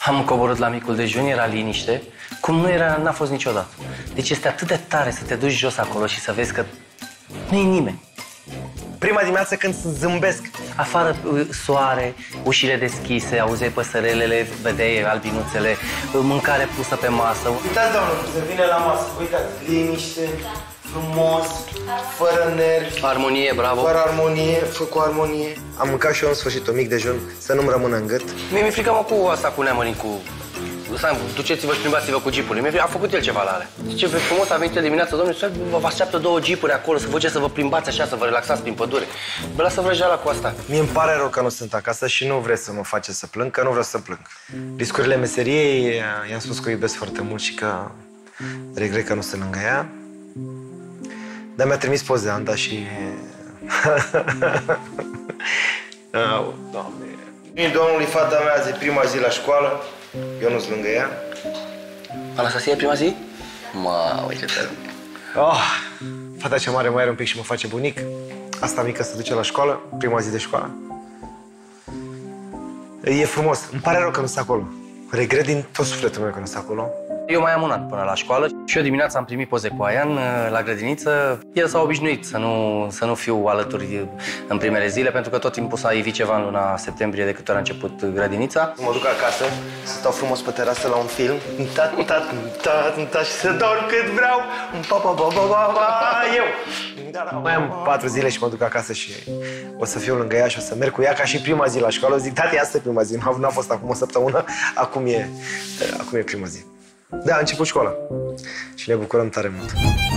Am coborât la micul dejun, era liniște, cum nu era, n-a fost niciodată. Deci este atât de tare să te duci jos acolo și să vezi că nu e nimeni. Prima dimineață când zâmbesc. Afară soare, ușile deschise, auzeai păsărelele, vedeai albinuțele, mâncare pusă pe masă. Uitați, doamnă, cum se vine la masă. Uitați, liniște, frumos, fără nervi. Armonie, bravo. Fără armonie, cu armonie. Am mâncat și eu în sfârșit un mic dejun, să nu-mi rămână în gât. Mie mi-e frică, mă, cu asta, cu neamărin, cu... Duceți-vă și plimbați-vă cu jeepurile. A făcut el ceva la alea. Ce frumos a venit el dimineața, domnule, vă așteaptă 2 jeepuri acolo, să vă duceți să vă plimbați așa, să vă relaxați prin pădure. Vă lasă vrăjeala cu asta. Mie îmi pare rău că nu sunt acasă și nu vreți să mă faceți să plâng, că nu vreau să plâng. Riscurile meseriei, i-am spus că o iubesc foarte mult și că regret că nu sunt lângă ea. Dar mi-a trimis poze Anda și... Au, Doamne. Domnului, fata mea azi e prima zi la școală, eu nu sunt lângă ea. Anastasia, prima zi? Mă, uite-te. Oh, fata cea mare mai are un pic și mă face bunic. Asta mică se duce la școală, prima zi de școală. E frumos. Îmi pare rău că nu sunt acolo. Regret din tot sufletul meu că nu sunt acolo. Eu mai am un an până la școală și eu dimineața am primit poze cu Aian la grădiniță. El s-a obișnuit să nu fiu alături în primele zile, pentru că tot timpul s-a ivit ceva în luna septembrie de câte ori a început grădinița. Mă duc acasă, să stau frumos pe terasă la un film, și să dorm cât vreau, eu. Mai am 4 zile și mă duc acasă și o să fiu lângă ea și o să merg cu ea ca și prima zi la școală. Zic, tati, asta e prima zi, n-a fost acum o săptămână, acum e prima zi. Da, a început școala și ne bucurăm tare mult.